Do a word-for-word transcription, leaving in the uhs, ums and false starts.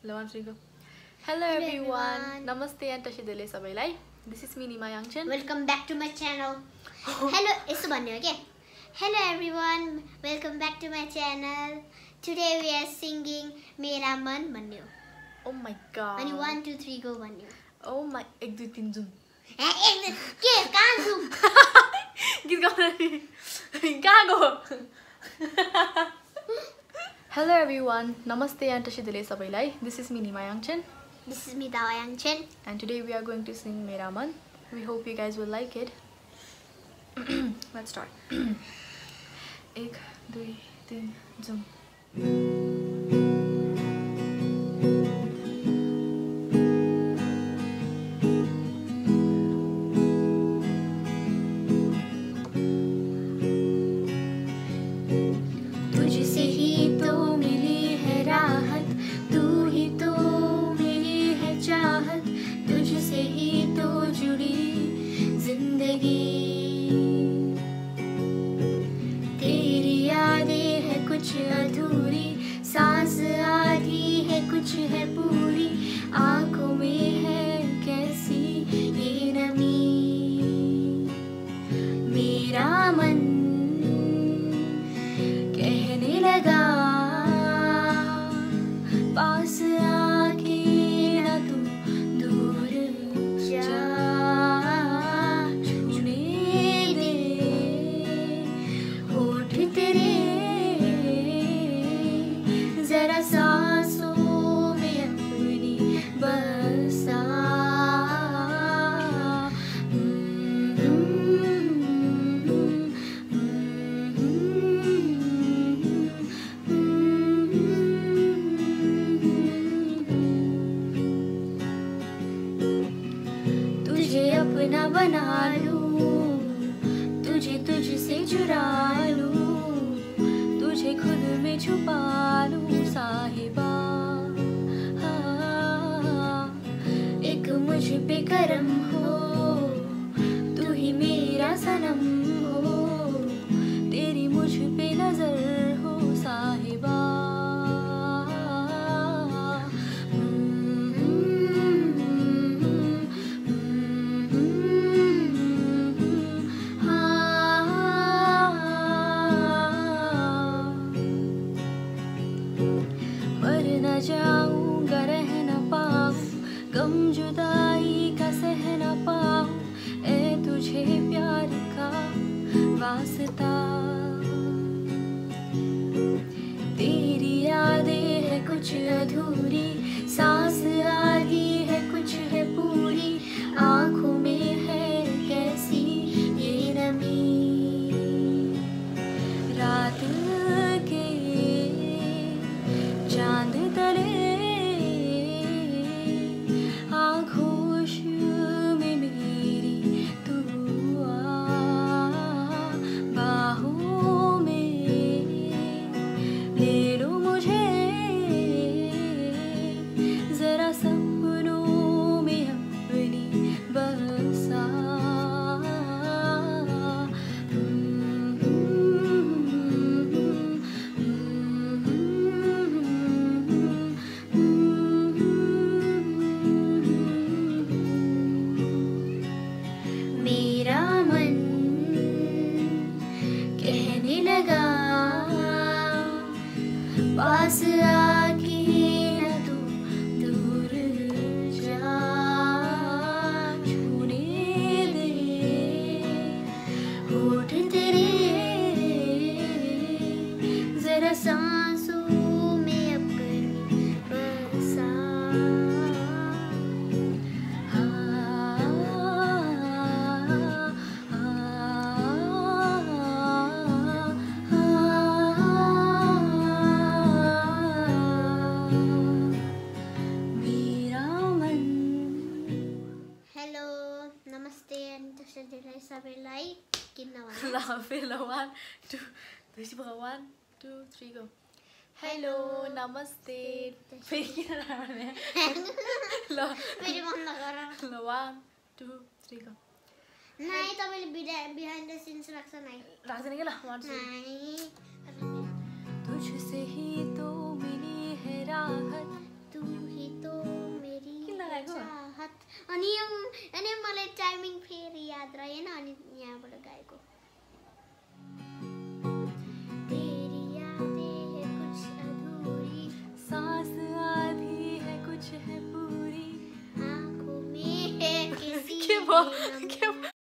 Lawan Rigo. Hello everyone. Namaste and Tashidele Sabailai. This is me Nima Yangchen. Welcome back to my channel. Hello, it's Banyo, okay? Hello everyone. Welcome back to my channel. Today we are singing Mera Man Banyo. Oh my god. And one, two, three, go Banyo. Oh my. Ek do tin zoom. Eh, eh, ke kahan zoom? Git gauna ni. Kahan go? Hello everyone. Namaste and Tashidele Sabailai. This is me Nima Yangchen. This is me Dawa Yangchen. And today we are going to sing Mera Man. We hope you guys will like it. Let's start. Ek, dui, tin, zoom. तुझसे ही तो मिली है राहत, तू ही तो मेरी है चाहत, तुझसे ही तो जुड़ी जिंदगी। तेरी यादें है कुछ अधूरी, सांस आधी है कुछ है पूरी, आंखों में है कैसी ये नमी। मेरा मन कहने लगा पास आके ना तू दूर जा, छूने दे होठ तेरे जरा सांसों में अपनी बसा। तुझे अपना बना लूं, तुझे तुझसे चुरा लूं, तुझे खुद में छुपा लूं साहिबा। हाँ, एक मुझ पे करम हो, तू ही मेरा सनम हो, तेरी मुझ पे नजर हो साहिबा। मर न जाऊंगा रह न पाऊं, गम जुदाई का सह न पाऊं, ए तुझे प्यार का वास्ता। तेरी यादें है कुछ अधूरी, सांस आधी है कुछ है पूरी, आंखों में है कैसी ये नमी। रात के चांद तले आँखों में मेरी तू आ, बाहों में ले लो मुझे जरा सपनों में अपनी बसा। मेरा मन कहने लगा पास आके न तू दूर जा, छूने दे होठ तेरे जरा सांसों में अपनी बसा। Hello, namaste and Tashidele Sabailai. One, two, three, one, two, three, go. Hello, namaste. फिर क्या नाम है? लो, मेरे मन लगा रहा। लो, one, two, three, go. नहीं तो मेरे behind the scenes रखा नहीं। रात नहीं गया one, two. नहीं। तुझसे ही तो मिली है राहत, तू ही याद रहे ना अनि यहाँबाट गाएको तेरी यादें है कुछ अधूरी सांस आधी है कुछ है पूरी आँखों में है किसी के वो के नम के